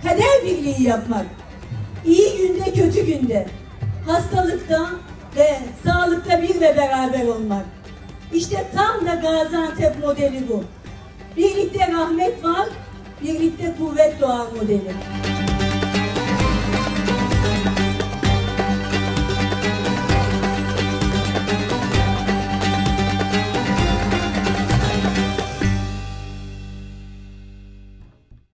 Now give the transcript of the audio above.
kader birliği yapmak. İyi günde, kötü günde, hastalıkta ve sağlıkta bir ve beraber olmak. İşte tam da Gaziantep modeli bu. Birlikte rahmet var, birlikte kuvvet doğar modeli.